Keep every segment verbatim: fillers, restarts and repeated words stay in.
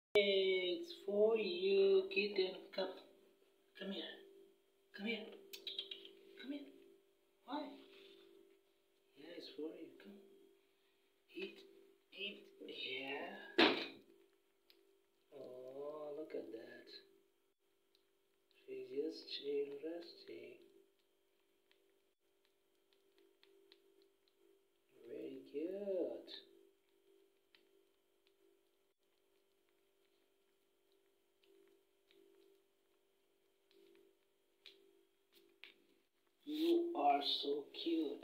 It's for you, kitten. Come, come here. Come here. Come here. Why? Yeah, it's for you. Come. Eat. Eat. Yeah. Oh, look at that. She's just chill, resting. Very good. You are so cute.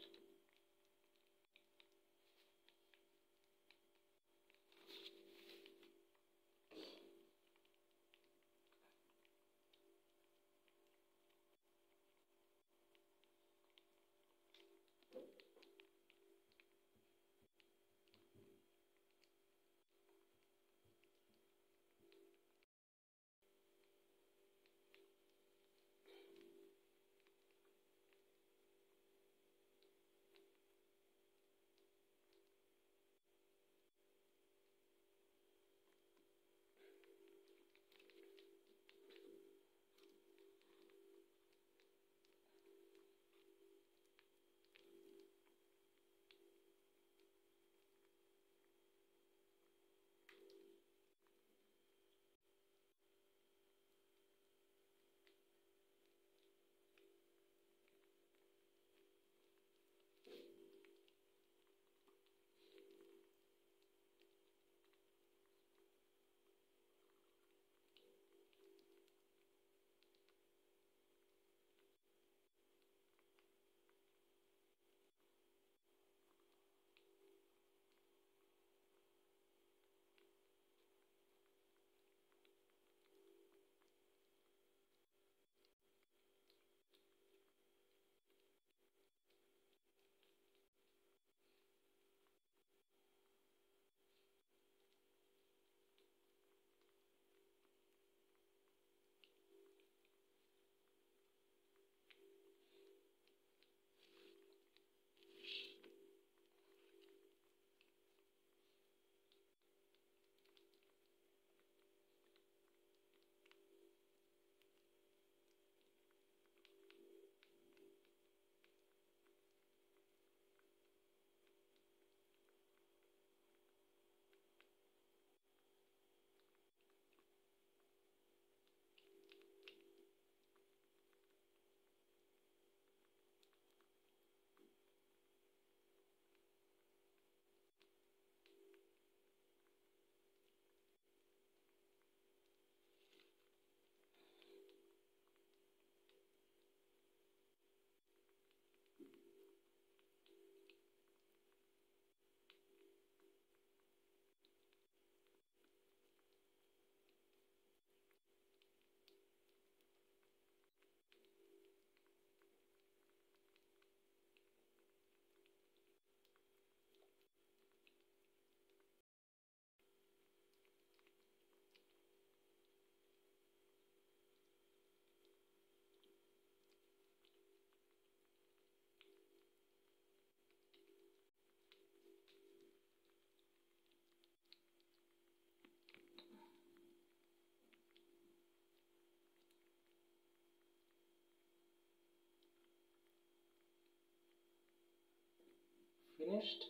Finished?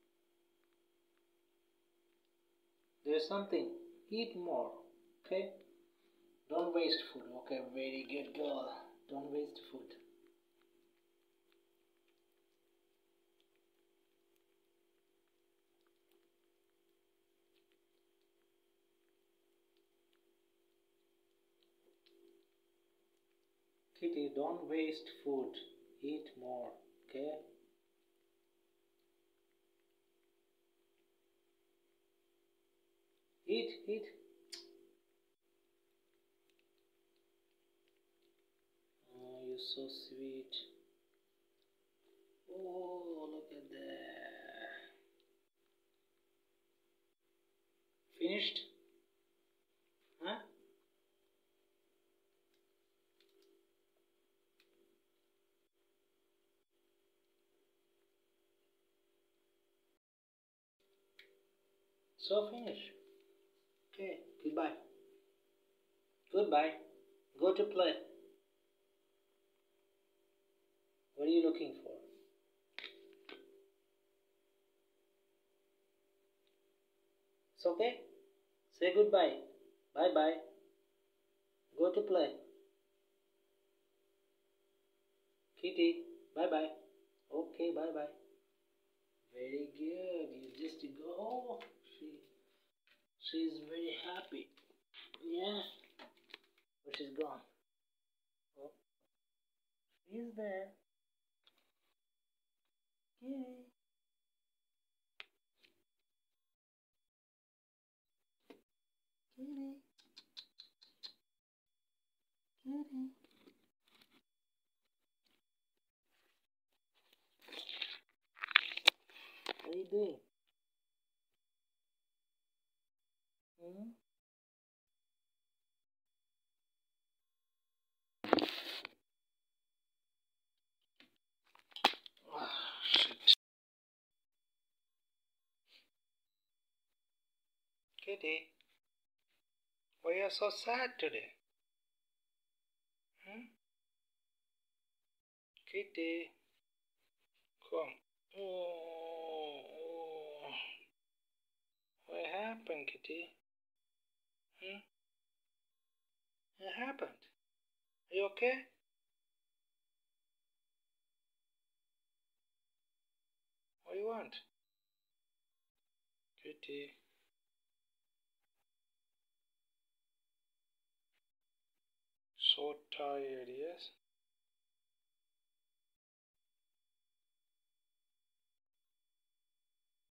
There's something. Eat more. Okay? Don't waste food. Okay, very good girl. Don't waste food. Kitty, don't waste food. Eat more. Okay? Eat, eat. Oh, you're so sweet. Oh, look at that. Finished? Huh? So finish. Okay. goodbye. Go to play. What are you looking for? It's okay? Say goodbye. Bye bye. Go to play. Kitty, bye bye. Okay, bye bye. Very good. You just go. Oh, she, she's very happy. Yeah. But she's gone. Oh, she's there. Kitty. Kitty. Kitty. What are you doing? Hmm? Oh, shit. Kitty, why are you so sad today? Hmm? Kitty, come. Oh, oh. What happened, Kitty? Hmm? What happened? Are you okay? What do you want? Kitty. So tired, yes?